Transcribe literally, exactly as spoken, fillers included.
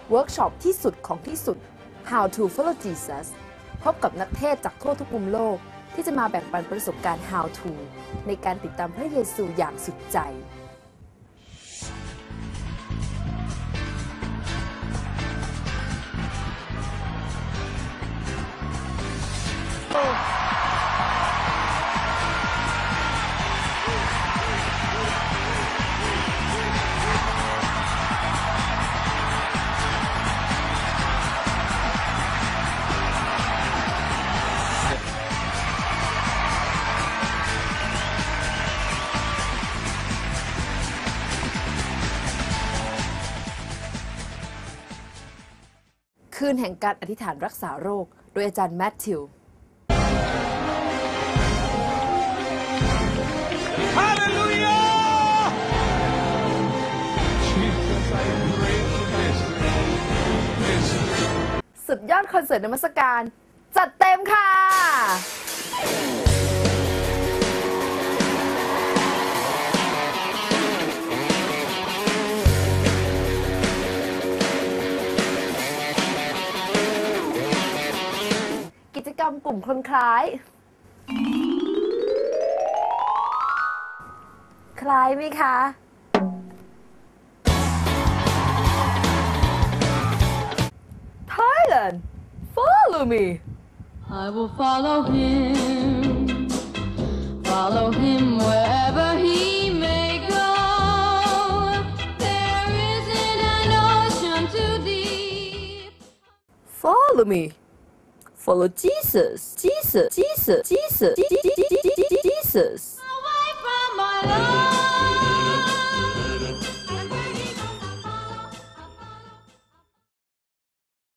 เวิร์กช็อปที่สุดของที่สุด How to Follow Jesus พบกับนักเทศจากทั่วทุกมุมโลกที่จะมาแบ่งปันประสบการณ์ How to ในการติดตามพระเยซูอย่างสุดใจคืนแห่งการอธิษฐานรักษาโรคโดยอาจารย์แมทธิวสุดยอดคอนเสิร์ตนมัสการจัดเต็มค่ะกิจกรรมกลุ่มคนคล้ายคล้ายไหมคะ Thailand follow me I will follow him follow him wherever he may go there isn't an ocean too deep follow me follow Jesus Jesus Jesus Jesus Jesus